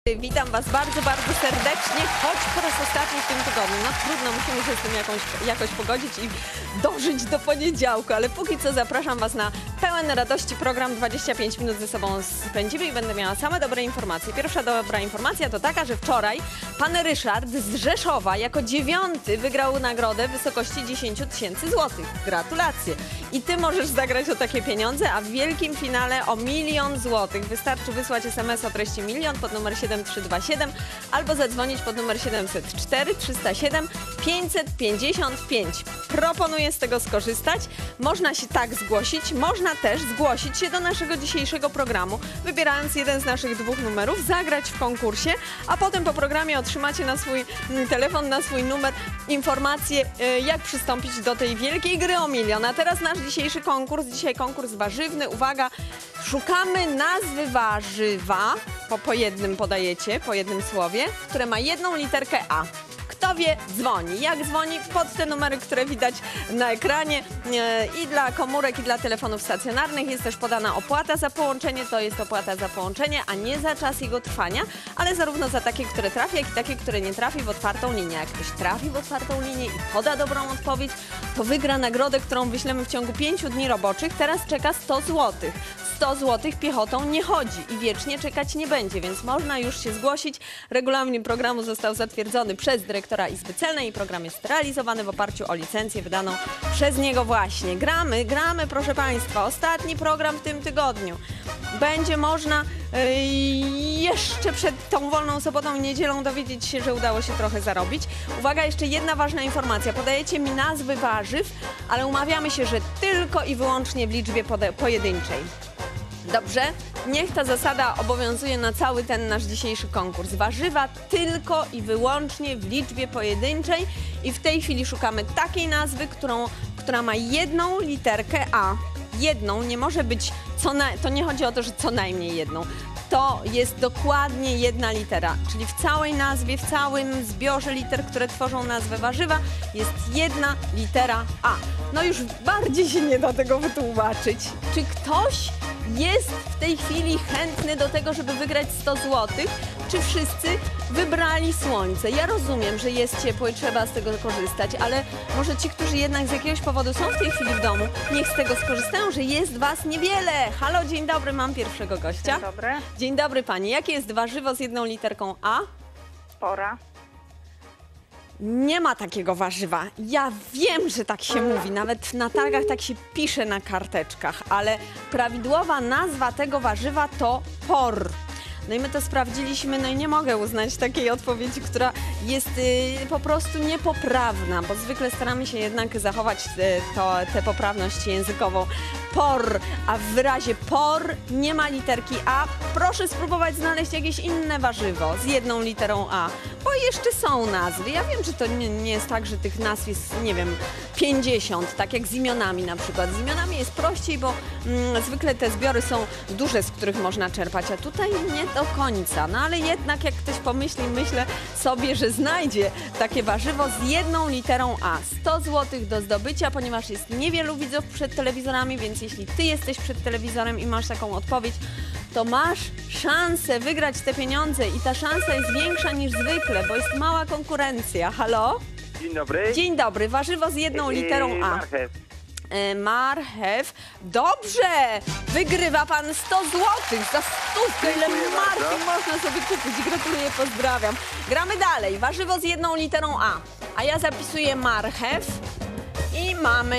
Witam Was bardzo, bardzo serdecznie, choć po raz ostatni w tym tygodniu. No trudno, musimy się z tym jakoś pogodzić i dożyć do poniedziałku, ale póki co zapraszam Was na pełen radości program. 25 minut ze sobą spędzimy i będę miała same dobre informacje. Pierwsza dobra informacja to taka, że wczoraj pan Ryszard z Rzeszowa jako 9. wygrał nagrodę w wysokości 10 000 złotych. Gratulacje! I Ty możesz zagrać o takie pieniądze, a w wielkim finale o 1 000 000 złotych. Wystarczy wysłać SMS o treści 1 000 000 pod numer 7327 albo zadzwonić pod numer 704 307 555. Proponuję z tego skorzystać. Można się tak zgłosić, można też zgłosić się do naszego dzisiejszego programu, wybierając jeden z naszych 2 numerów, zagrać w konkursie, a potem po programie otrzymacie na swój telefon, na swój numer informację, jak przystąpić do tej wielkiej gry o 1 000 000. A teraz nasz dzisiejszy konkurs, dzisiaj konkurs warzywny. Uwaga, szukamy nazwy warzywa, po jednym podajecie, po jednym słowie, które ma jedną literkę A. Kto wie, dzwoni. Jak dzwoni? Pod te numery, które widać na ekranie. I dla komórek, i dla telefonów stacjonarnych jest też podana opłata za połączenie. To jest opłata za połączenie, a nie za czas jego trwania, ale zarówno za takie, które trafi, jak i takie, które nie trafi w otwartą linię. Jak ktoś trafi w otwartą linię i poda dobrą odpowiedź, to wygra nagrodę, którą wyślemy w ciągu 5 dni roboczych. Teraz czeka 100 zł. 100 zł piechotą nie chodzi i wiecznie czekać nie będzie, więc można już się zgłosić. Regulamin programu został zatwierdzony przez dyrektora Izby Celnej i program jest realizowany w oparciu o licencję wydaną przez niego właśnie. Gramy, proszę Państwa. Ostatni program w tym tygodniu. Będzie można jeszcze przed tą wolną sobotą i niedzielą dowiedzieć się, że udało się trochę zarobić. Uwaga, jeszcze jedna ważna informacja. Podajecie mi nazwy warzyw, ale umawiamy się, że tylko i wyłącznie w liczbie pojedynczej. Dobrze? Niech ta zasada obowiązuje na cały ten nasz dzisiejszy konkurs. Warzywa tylko i wyłącznie w liczbie pojedynczej i w tej chwili szukamy takiej nazwy, która ma jedną literkę A. Jedną, nie może być, to nie chodzi o to, że co najmniej jedną. To jest dokładnie jedna litera, czyli w całej nazwie, w całym zbiorze liter, które tworzą nazwę warzywa, jest jedna litera A. No już bardziej się nie da tego wytłumaczyć. Czy ktoś jest w tej chwili chętny do tego, żeby wygrać 100 zł? Czy wszyscy wybrali słońce? Ja rozumiem, że jest ciepło i trzeba z tego korzystać, ale może ci, którzy jednak z jakiegoś powodu są w tej chwili w domu, niech z tego skorzystają, że jest Was niewiele. Halo, dzień dobry, mam pierwszego gościa. Dzień dobry. Dzień dobry Pani. Jakie jest warzywo z jedną literką A? Pora. Nie ma takiego warzywa. Ja wiem, że tak się mówi, nawet na targach tak się pisze na karteczkach, ale prawidłowa nazwa tego warzywa to por. No i my to sprawdziliśmy, no i nie mogę uznać takiej odpowiedzi, która jest po prostu niepoprawna, bo zwykle staramy się jednak zachować tę poprawność językową. Por, a w wyrazie por nie ma literki A. Proszę spróbować znaleźć jakieś inne warzywo z jedną literą A, bo jeszcze są nazwy. Ja wiem, że to nie jest tak, że tych nazw jest, nie wiem, 50, tak jak z imionami na przykład. Z imionami jest prościej, bo zwykle te zbiory są duże, z których można czerpać, a tutaj nie do końca. No ale jednak jak ktoś pomyśli, myślę sobie, że znajdzie takie warzywo z jedną literą A. 100 zł do zdobycia, ponieważ jest niewielu widzów przed telewizorami, więc jeśli Ty jesteś przed telewizorem i masz taką odpowiedź, to masz szansę wygrać te pieniądze i ta szansa jest większa niż zwykle, bo jest mała konkurencja. Halo? Dzień dobry. Dzień dobry. Warzywo z jedną literą A. Marchew. Marchew. Dobrze! Wygrywa Pan 100 zł za stówkę. Ile Dziękuję marchew bardzo. można sobie kupić? Gratuluję, pozdrawiam. Gramy dalej. Warzywo z jedną literą A. A ja zapisuję marchew i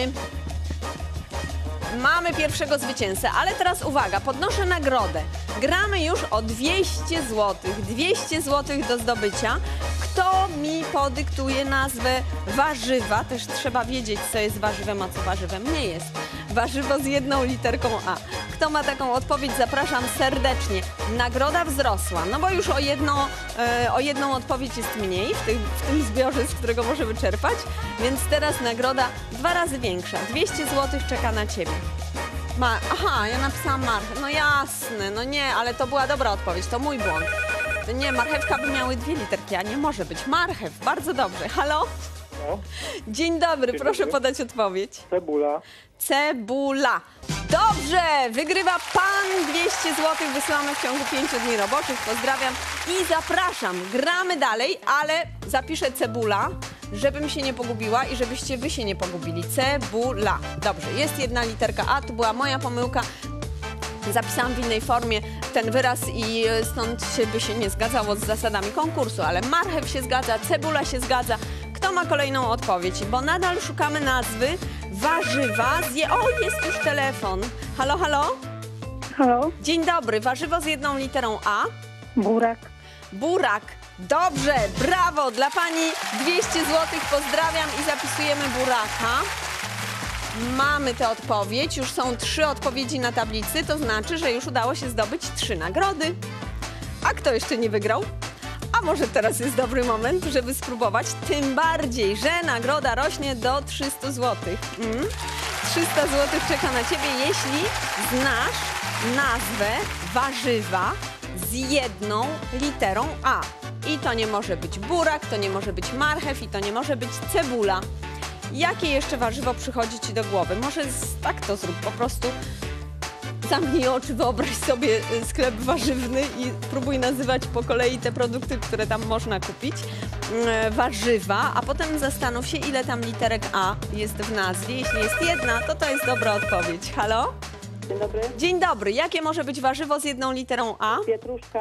mamy pierwszego zwycięzcę, ale teraz uwaga, podnoszę nagrodę. Gramy już o 200 zł. 200 zł do zdobycia. Kto mi podyktuje nazwę warzywa? Też trzeba wiedzieć, co jest warzywem, a co warzywem nie jest. Warzywo z jedną literką A. Kto ma taką odpowiedź, zapraszam serdecznie. Nagroda wzrosła, no bo już o jedną odpowiedź jest mniej w tym zbiorze, z którego możemy czerpać, więc teraz nagroda 2 razy większa. 200 zł czeka na Ciebie. Aha, ja napisałam marchew. No jasne, no nie, ale to była dobra odpowiedź, to mój błąd. To nie, marchewka by miały 2 literki, a nie może być. Marchew, bardzo dobrze. Halo? No, Dzień dobry, Dzień proszę dobry. podać odpowiedź. cebula. Cebula. Dobrze, wygrywa pan 200 zł, wysyłamy w ciągu 5 dni roboczych. Pozdrawiam i zapraszam. Gramy dalej, ale zapiszę cebula, żebym się nie pogubiła i żebyście wy się nie pogubili. Cebula. Dobrze, jest jedna literka A, to była moja pomyłka. Zapisałam w innej formie ten wyraz i stąd by się nie zgadzało z zasadami konkursu, ale marchew się zgadza, cebula się zgadza. Kto ma kolejną odpowiedź? Bo nadal szukamy nazwy warzywa O, jest już telefon. Halo, halo? Halo, Dzień dobry. Warzywo z jedną literą A. burak. Burak. Dobrze, brawo. Dla pani 200 zł. Pozdrawiam i zapisujemy buraka. Mamy tę odpowiedź. Już są 3 odpowiedzi na tablicy. To znaczy, że już udało się zdobyć 3 nagrody. A kto jeszcze nie wygrał? A może teraz jest dobry moment, żeby spróbować? Tym bardziej, że nagroda rośnie do 300 zł. 300 zł czeka na ciebie, jeśli znasz nazwę warzywa z jedną literą A. I to nie może być burak, to nie może być marchew i to nie może być cebula. Jakie jeszcze warzywo przychodzi ci do głowy? Może tak to zrób, po prostu zamknij oczy, wyobraź sobie sklep warzywny i próbuj nazywać po kolei te produkty, które tam można kupić. Warzywa, a potem zastanów się, ile tam literek A jest w nazwie. Jeśli jest jedna, to jest dobra odpowiedź. Halo? Dzień dobry. Dzień dobry. Jakie może być warzywo z jedną literą A? Pietruszka.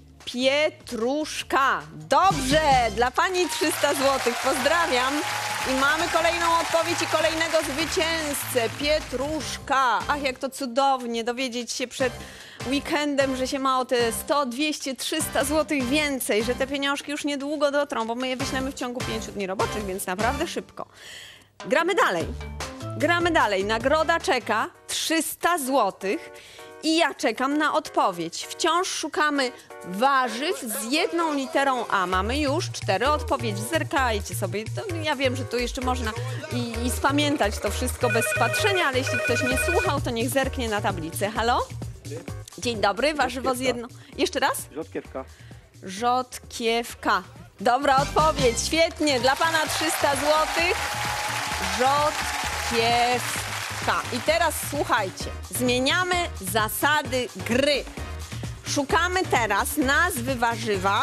Pietruszka. Dobrze, dla pani 300 zł. Pozdrawiam. I mamy kolejną odpowiedź i kolejnego zwycięzcę. Pietruszka. Ach, jak to cudownie dowiedzieć się przed weekendem, że się ma o te 100, 200, 300 zł więcej, że te pieniążki już niedługo dotrą, bo my je wyślemy w ciągu 5 dni roboczych, więc naprawdę szybko. Gramy dalej. Gramy dalej. Nagroda czeka 300 zł. I ja czekam na odpowiedź. Wciąż szukamy warzyw z jedną literą A. Mamy już 4 odpowiedzi. Zerkajcie sobie. To ja wiem, że tu jeszcze można i spamiętać to wszystko bez patrzenia, ale jeśli ktoś nie słuchał, to niech zerknie na tablicę. Halo? Dzień dobry. Warzywo z jedną... Jeszcze raz? Rzodkiewka. Rzodkiewka. Dobra odpowiedź. Świetnie. Dla pana 300 zł. Rzodkiewka. I teraz słuchajcie, zmieniamy zasady gry. Szukamy teraz nazwy warzywa.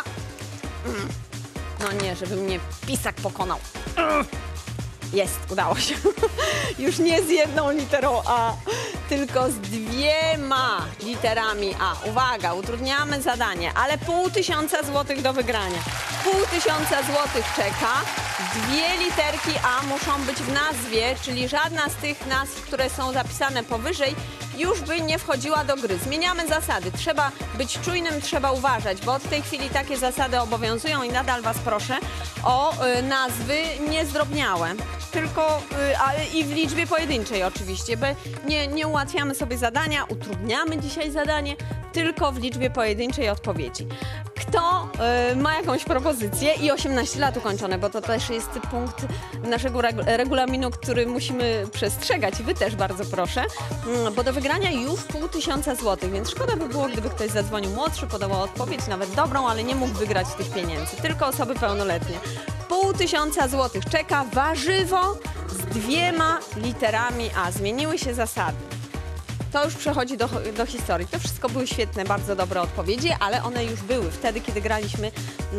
No nie, żeby mnie pisak pokonał. Jest, udało się. Już nie z jedną literą A, tylko z 2 literami A. Uwaga, utrudniamy zadanie, ale 500 zł do wygrania. 500 zł czeka. 2 literki A muszą być w nazwie, czyli żadna z tych nazw, które są zapisane powyżej, już by nie wchodziła do gry. Zmieniamy zasady. Trzeba być czujnym, trzeba uważać, bo od tej chwili takie zasady obowiązują i nadal was proszę o nazwy niezdrobniałe. Tylko i w liczbie pojedynczej oczywiście, bo nie ułatwiamy sobie zadania, utrudniamy dzisiaj zadanie, tylko w liczbie pojedynczej odpowiedzi. Kto ma jakąś propozycję i 18 lat ukończone, bo to też jest punkt naszego regulaminu, który musimy przestrzegać i wy też bardzo proszę, bo do wygrania już 500 zł, więc szkoda by było, gdyby ktoś zadzwonił młodszy, podawał odpowiedź, nawet dobrą, ale nie mógł wygrać tych pieniędzy, tylko osoby pełnoletnie. 500 zł czeka warzywo z 2 literami A. Zmieniły się zasady. To już przechodzi do historii. To wszystko były świetne, bardzo dobre odpowiedzi, ale one już były wtedy, kiedy graliśmy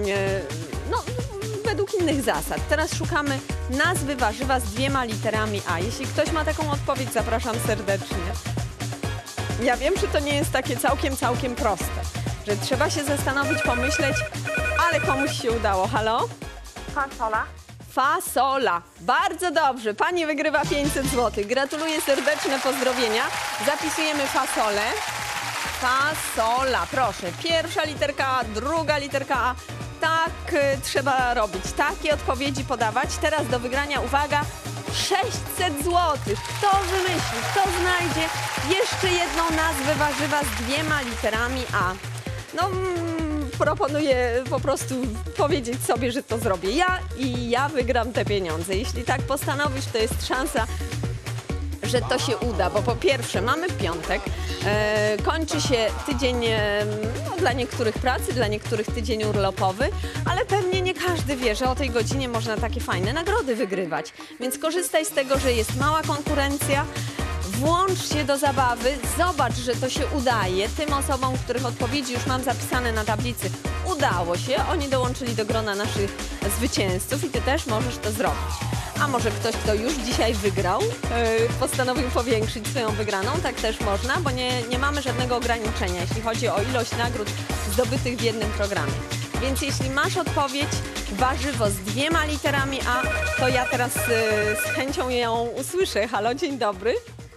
według innych zasad. Teraz szukamy nazwy warzywa z 2 literami A. Jeśli ktoś ma taką odpowiedź, zapraszam serdecznie. Ja wiem, że to nie jest takie całkiem proste, że trzeba się zastanowić, pomyśleć, ale komuś się udało. Halo? Fasola. Fasola. Bardzo dobrze. Pani wygrywa 500 zł. Gratuluję, serdeczne pozdrowienia. Zapisujemy fasolę. Fasola. Proszę. Pierwsza literka A, druga literka A. Tak trzeba robić. Takie odpowiedzi podawać. Teraz do wygrania, uwaga, 600 zł. Kto wymyśli, kto znajdzie jeszcze jedną nazwę warzywa z 2 literami A? Proponuję po prostu powiedzieć sobie, że to zrobię ja i ja wygram te pieniądze. Jeśli tak postanowisz, to jest szansa, że to się uda, bo po pierwsze mamy piątek, kończy się tydzień no, dla niektórych pracy, dla niektórych tydzień urlopowy, ale pewnie nie każdy wie, że o tej godzinie można takie fajne nagrody wygrywać. Więc korzystaj z tego, że jest mała konkurencja, włącz się do zabawy, zobacz, że to się udaje. Tym osobom, których odpowiedzi już mam zapisane na tablicy, udało się, oni dołączyli do grona naszych zwycięzców i ty też możesz to zrobić. A może ktoś, kto już dzisiaj wygrał, postanowił powiększyć swoją wygraną, tak też można, bo nie mamy żadnego ograniczenia, jeśli chodzi o ilość nagród zdobytych w jednym programie. Więc jeśli masz odpowiedź, warzywo z 2 literami A, to ja teraz z chęcią ją usłyszę. Halo, dzień dobry.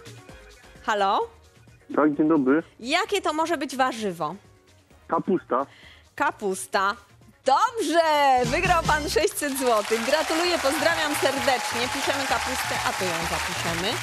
Halo? Tak, dzień dobry. Jakie to może być warzywo? Kapusta. Kapusta. Dobrze! Wygrał pan 600 zł. Gratuluję, pozdrawiam serdecznie. Piszemy kapustę, a to ją zapiszemy.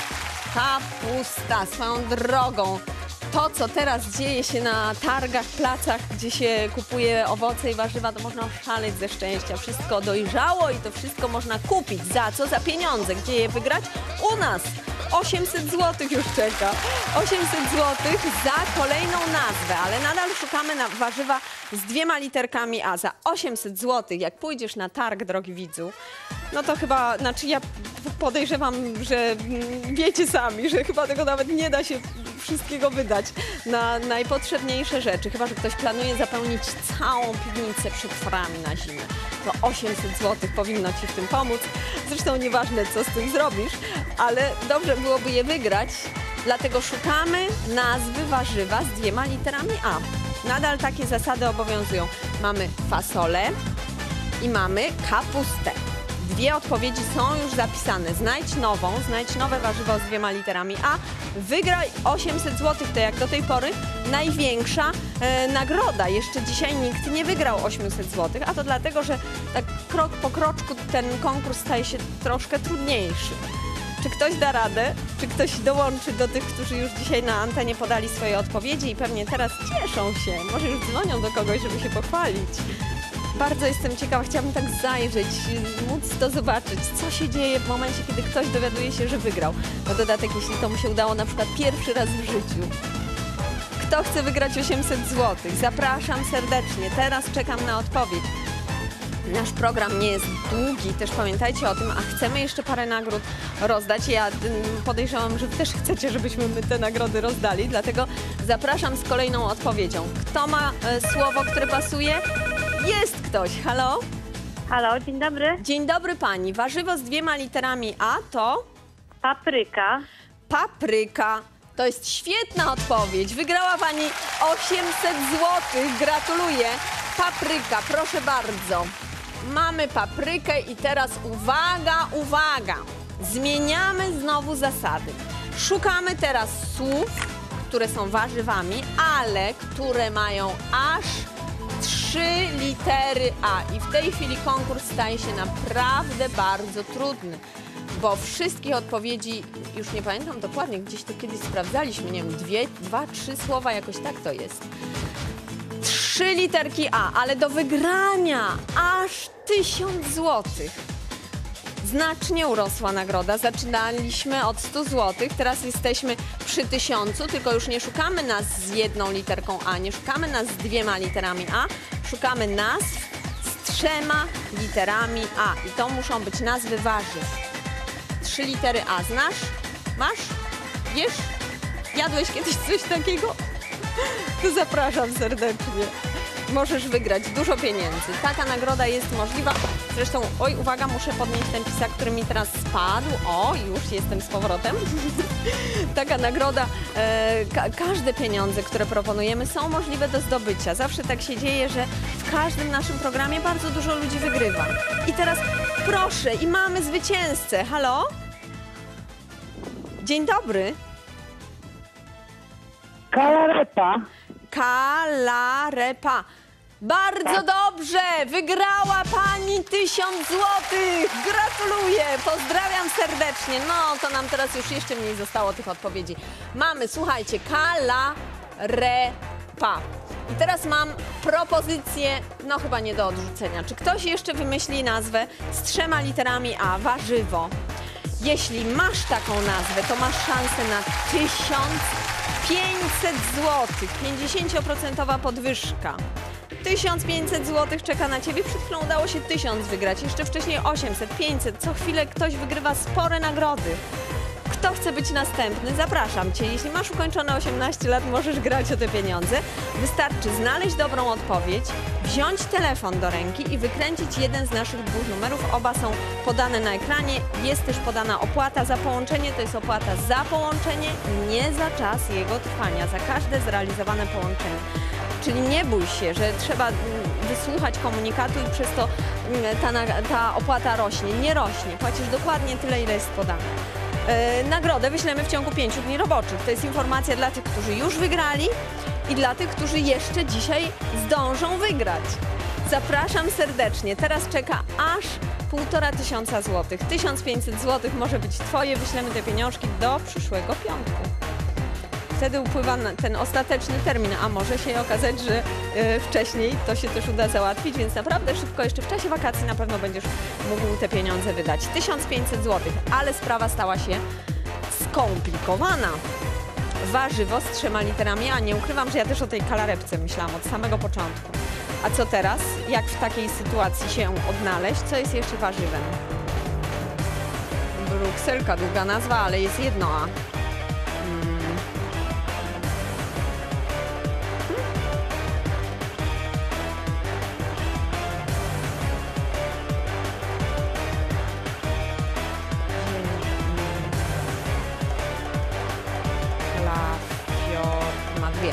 Kapusta, swoją drogą. To, co teraz dzieje się na targach, placach, gdzie się kupuje owoce i warzywa, to można oszaleć ze szczęścia. Wszystko dojrzało i to wszystko można kupić. Za co? Za pieniądze. Gdzie je wygrać? U nas. 800 zł już czeka. 800 zł za kolejną nazwę, ale nadal szukamy na warzywa z 2 literkami A. Za 800 zł, jak pójdziesz na targ, drogi widzu, no to chyba, znaczy ja podejrzewam, że wiecie sami, że chyba tego nawet nie da się wszystkiego wydać na najpotrzebniejsze rzeczy. Chyba że ktoś planuje zapełnić całą piwnicę przetworami na zimę. To 800 zł powinno ci w tym pomóc. Zresztą nieważne, co z tym zrobisz, ale dobrze byłoby je wygrać. Dlatego szukamy nazwy warzywa z 2 literami A. Nadal takie zasady obowiązują. Mamy fasolę i mamy kapustę. 2 odpowiedzi są już zapisane. Znajdź nową, znajdź nowe warzywo z 2 literami A. Wygraj 800 zł. To jak do tej pory największa nagroda. Jeszcze dzisiaj nikt nie wygrał 800 zł, a to dlatego, że tak krok po kroczku ten konkurs staje się troszkę trudniejszy. Czy ktoś da radę? Czy ktoś dołączy do tych, którzy już dzisiaj na antenie podali swoje odpowiedzi i pewnie teraz cieszą się? Może już dzwonią do kogoś, żeby się pochwalić. Bardzo jestem ciekawa, chciałabym tak zajrzeć, móc to zobaczyć, co się dzieje w momencie, kiedy ktoś dowiaduje się, że wygrał. Na dodatek, jeśli to mu się udało na przykład pierwszy raz w życiu. Kto chce wygrać 800 zł? Zapraszam serdecznie, teraz czekam na odpowiedź. Nasz program nie jest długi, też pamiętajcie o tym, a chcemy jeszcze parę nagród rozdać. Ja podejrzewam, że wy też chcecie, żebyśmy my te nagrody rozdali, dlatego zapraszam z kolejną odpowiedzią. Kto ma słowo, które pasuje? Jest ktoś. Halo? Halo, dzień dobry. Dzień dobry pani. Warzywo z 2 literami A to? Papryka. Papryka. To jest świetna odpowiedź. Wygrała pani 800 zł. Gratuluję. Papryka, proszę bardzo. Mamy paprykę i teraz uwaga, uwaga. Zmieniamy znowu zasady. Szukamy teraz słów, które są warzywami, ale które mają aż 3 litery A. I w tej chwili konkurs staje się naprawdę bardzo trudny, bo wszystkich odpowiedzi, już nie pamiętam dokładnie, gdzieś to kiedyś sprawdzaliśmy, nie wiem, 2, 3 słowa, jakoś tak to jest. 3 literki A, ale do wygrania aż 1000 zł. Znacznie urosła nagroda. Zaczynaliśmy od 100 zł, teraz jesteśmy przy 1000, tylko już nie szukamy nazw z 1 literką A, nie szukamy nazw z 2 literami A, szukamy nazw z 3 literami A i to muszą być nazwy warzyw. 3 litery A. Znasz? Masz? Wiesz? Jadłeś kiedyś coś takiego? To zapraszam serdecznie. Możesz wygrać dużo pieniędzy. Taka nagroda jest możliwa. Zresztą, oj, uwaga, muszę podnieść ten pisak, który mi teraz spadł. O, już jestem z powrotem. Taka nagroda, każde pieniądze, które proponujemy, są możliwe do zdobycia. Zawsze tak się dzieje, że w każdym naszym programie bardzo dużo ludzi wygrywa. I teraz proszę, i mamy zwycięzcę. Halo? Dzień dobry. Kalarepa. Kalarepa. Bardzo dobrze! Wygrała pani 1000 złotych! Gratuluję! Pozdrawiam serdecznie. No, to nam teraz już jeszcze mniej zostało tych odpowiedzi. Mamy, słuchajcie, kalarepa. I teraz mam propozycję, no chyba nie do odrzucenia. Czy ktoś jeszcze wymyśli nazwę z 3 literami A, warzywo? Jeśli masz taką nazwę, to masz szansę na 1500 zł, 50% podwyżka. 1500 zł czeka na Ciebie, przed chwilą udało się 1000 wygrać, jeszcze wcześniej 800, 500, co chwilę ktoś wygrywa spore nagrody. Kto chce być następny? Zapraszam Cię. Jeśli masz ukończone 18 lat, możesz grać o te pieniądze. Wystarczy znaleźć dobrą odpowiedź, wziąć telefon do ręki i wykręcić jeden z naszych 2 numerów. Oba są podane na ekranie. Jest też podana opłata za połączenie. To jest opłata za połączenie, nie za czas jego trwania, za każde zrealizowane połączenie. Czyli nie bój się, że trzeba wysłuchać komunikatu i przez to ta opłata rośnie. Nie rośnie. Płacisz dokładnie tyle, ile jest podane. Nagrodę wyślemy w ciągu 5 dni roboczych. To jest informacja dla tych, którzy już wygrali i dla tych, którzy jeszcze dzisiaj zdążą wygrać. Zapraszam serdecznie. Teraz czeka aż 1500 zł. 1500 zł może być Twoje. Wyślemy te pieniążki do przyszłego piątku. Wtedy upływa ten ostateczny termin, a może się okazać, że wcześniej to się też uda załatwić, więc naprawdę szybko, jeszcze w czasie wakacji na pewno będziesz mógł te pieniądze wydać. 1500 zł, ale sprawa stała się skomplikowana. Warzywo z 3 literami, a nie ukrywam, że ja też o tej kalarepce myślałam od samego początku. A co teraz? Jak w takiej sytuacji się odnaleźć? Co jest jeszcze warzywem? Brukselka, długa nazwa, ale jest jedno A. Ma 2.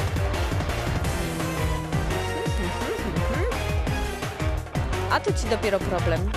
A tu Ci dopiero problem.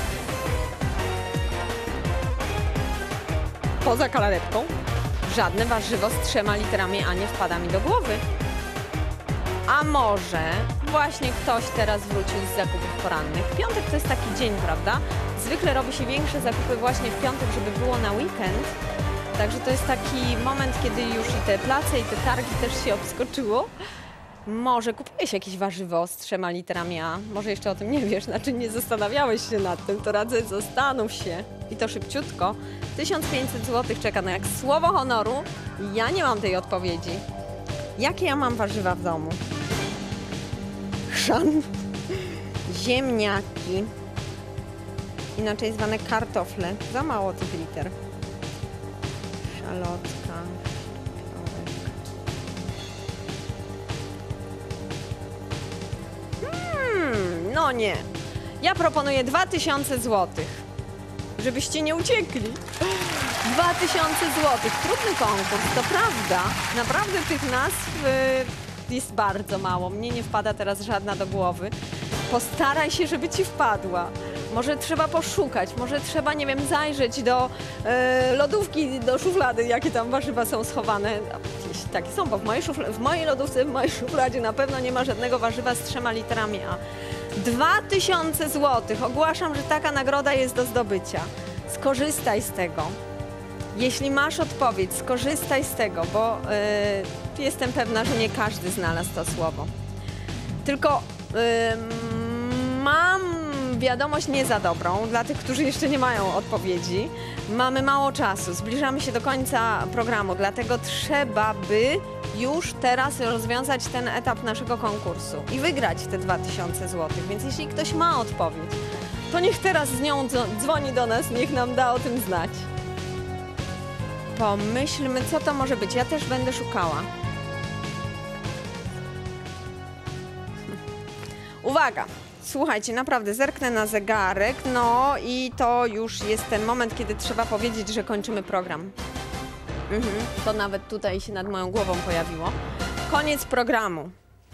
Poza kalarepką żadne warzywo z 3 literami A nie wpada mi do głowy. A może właśnie ktoś teraz wrócił z zakupów porannych. Piątek to jest taki dzień, prawda? Zwykle robi się większe zakupy właśnie w piątek, żeby było na weekend. Także to jest taki moment, kiedy już i te place, i te targi też się obskoczyło. Może kupiłeś jakieś warzywo z 3 literami A? Może jeszcze o tym nie wiesz, znaczy nie zastanawiałeś się nad tym, to radzę, zastanów się. I to szybciutko. 1500 zł czeka na jak słowo honoru. Ja nie mam tej odpowiedzi. Jakie ja mam warzywa w domu? Chrzan, ziemniaki, inaczej zwane kartofle. Za mało tych liter. Szalotka, no nie. Ja proponuję 2000 zł, żebyście nie uciekli. 2000 zł. Trudny konkurs, to prawda. Naprawdę tych nazw jest bardzo mało. Mnie nie wpada teraz żadna do głowy. Postaraj się, żeby Ci wpadła. Może trzeba poszukać, może trzeba, nie wiem, zajrzeć do lodówki, do szuflady, jakie tam warzywa są schowane. Jeśli takie są, bo w mojej lodówce, w mojej szufladzie na pewno nie ma żadnego warzywa z 3 literami A. 2000 zł. Ogłaszam, że taka nagroda jest do zdobycia. Skorzystaj z tego. Jeśli masz odpowiedź, skorzystaj z tego, bo jestem pewna, że nie każdy znalazł to słowo. Tylko mam wiadomość nie za dobrą dla tych, którzy jeszcze nie mają odpowiedzi. Mamy mało czasu, zbliżamy się do końca programu, dlatego trzeba by już teraz rozwiązać ten etap naszego konkursu i wygrać te 2000 zł. Więc jeśli ktoś ma odpowiedź, to niech teraz z nią dzwoni do nas, niech nam da o tym znać. Pomyślmy, co to może być. Ja też będę szukała. Uwaga! Słuchajcie, naprawdę zerknę na zegarek, no i to już jest ten moment, kiedy trzeba powiedzieć, że kończymy program. To nawet tutaj się nad moją głową pojawiło. Koniec programu.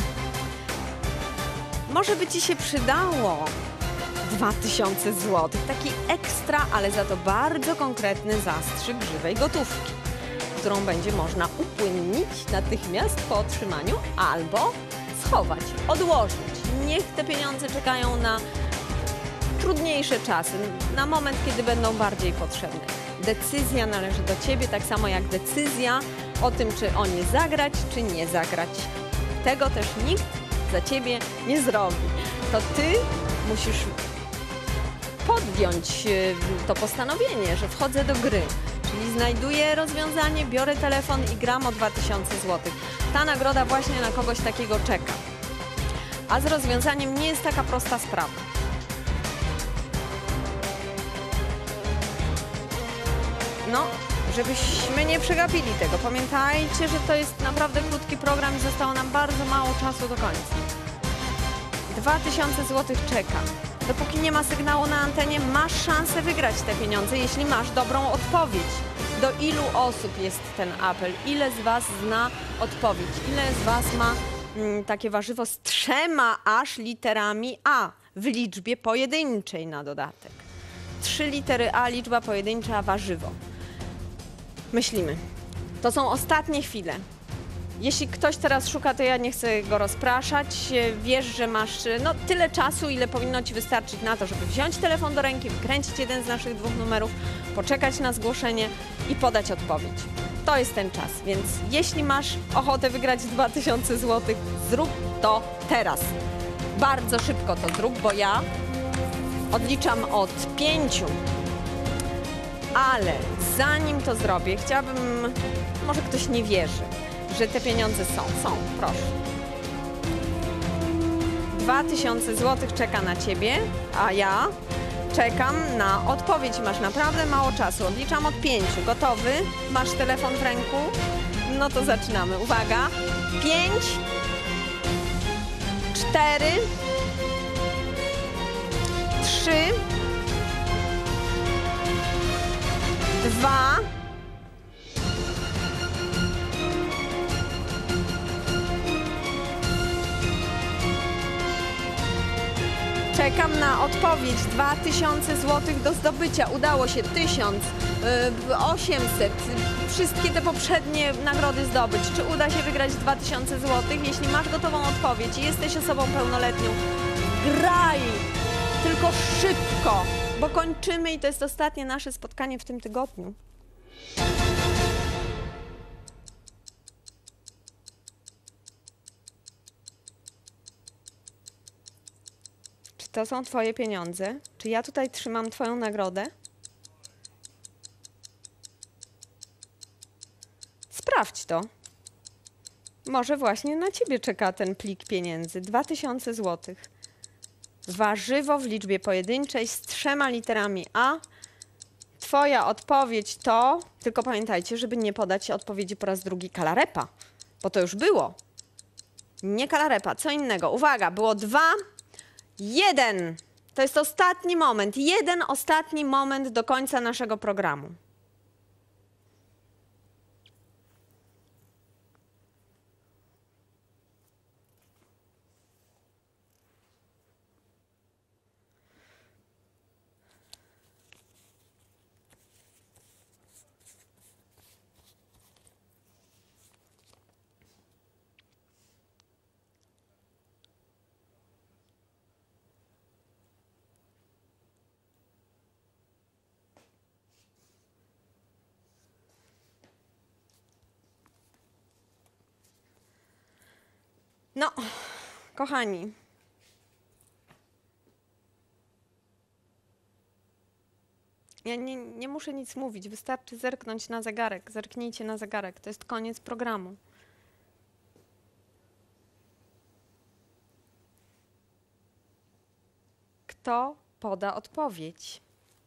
Może by Ci się przydało 2000 zł. Taki ekstra, ale za to bardzo konkretny zastrzyk żywej gotówki, którą będzie można upłynnić natychmiast po otrzymaniu albo schować, odłożyć. Niech te pieniądze czekają na trudniejsze czasy, na moment, kiedy będą bardziej potrzebne. Decyzja należy do Ciebie, tak samo jak decyzja o tym, czy o nie zagrać, czy nie zagrać. Tego też nikt za Ciebie nie zrobi. To Ty musisz podjąć to postanowienie, że wchodzę do gry. Czyli znajduję rozwiązanie, biorę telefon i gram o 2000 zł. Ta nagroda właśnie na kogoś takiego czeka. A z rozwiązaniem nie jest taka prosta sprawa. No, żebyśmy nie przegapili tego. Pamiętajcie, że to jest naprawdę krótki program i zostało nam bardzo mało czasu do końca. 2000 zł czeka. Dopóki nie ma sygnału na antenie, masz szansę wygrać te pieniądze, jeśli masz dobrą odpowiedź. Do ilu osób jest ten apel? Ile z Was zna odpowiedź? Ile z Was ma takie warzywo z 3 aż literami A w liczbie pojedynczej na dodatek? 3 litery A, liczba pojedyncza, warzywo. Myślimy. To są ostatnie chwile. Jeśli ktoś teraz szuka, to ja nie chcę go rozpraszać. Wiesz, że masz tyle czasu, ile powinno Ci wystarczyć na to, żeby wziąć telefon do ręki, wykręcić jeden z naszych 2 numerów, poczekać na zgłoszenie i podać odpowiedź. To jest ten czas, więc jeśli masz ochotę wygrać 2000 zł, zrób to teraz. Bardzo szybko to zrób, bo ja odliczam od 5. Ale zanim to zrobię, chciałabym, może ktoś nie wierzy, że te pieniądze są, proszę. 2000 zł czeka na Ciebie, a ja czekam na odpowiedź. Masz naprawdę mało czasu. Odliczam od 5. Gotowy? Masz telefon w ręku? No to zaczynamy. Uwaga. 5, 4, 3, 2, czekam na odpowiedź. 2000 zł do zdobycia. Udało się 1000, 800. Wszystkie te poprzednie nagrody zdobyć. Czy uda się wygrać 2000 zł? Jeśli masz gotową odpowiedź i jesteś osobą pełnoletnią, graj! Tylko szybko, bo kończymy i to jest ostatnie nasze spotkanie w tym tygodniu. Czy to są Twoje pieniądze? Czy ja tutaj trzymam Twoją nagrodę? Sprawdź to. Może właśnie na Ciebie czeka ten plik pieniędzy. 2000 zł. Warzywo w liczbie pojedynczej z 3 literami A. Twoja odpowiedź to, tylko pamiętajcie, żeby nie podać odpowiedzi po raz drugi kalarepa, bo to już było. Nie kalarepa, co innego. Uwaga, było 2, 1. To jest ostatni moment. Jeden ostatni moment do końca naszego programu. No, kochani, ja nie muszę nic mówić, wystarczy zerknąć na zegarek. Zerknijcie na zegarek, to jest koniec programu. Kto poda odpowiedź?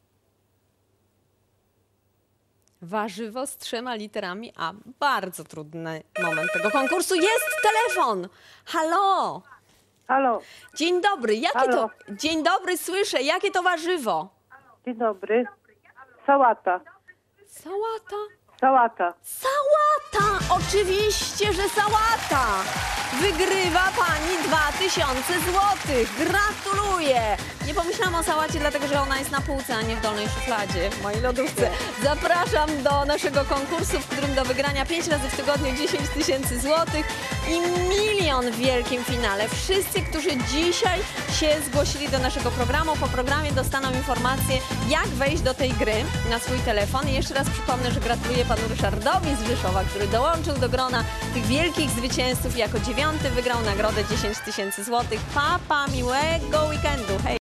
Warzywo z 3 literami A. Bardzo trudny moment tego konkursu. Jest telefon! Halo! Halo, Dzień dobry. Jakie Halo. to... Dzień dobry, słyszę. Jakie to warzywo? dzień dobry. Sałata, Sałata? sałata. Sałata! Oczywiście, że sałata! Wygrywa pani 2000 zł. Gratuluję! Nie pomyślałam o sałacie, dlatego że ona jest na półce, a nie w dolnej szufladzie w mojej lodówce. Zapraszam do naszego konkursu, w którym do wygrania 5 razy w tygodniu 10 000 złotych i 1 000 000 w wielkim finale. Wszyscy, którzy dzisiaj się zgłosili do naszego programu, po programie dostaną informację, jak wejść do tej gry na swój telefon. I jeszcze raz przypomnę, że gratuluję panu Ryszardowi z Rzeszowa, który dołączył do grona tych wielkich zwycięzców. Jako 9. wygrał nagrodę 10 000 złotych. Pa, miłego weekendu. Hej!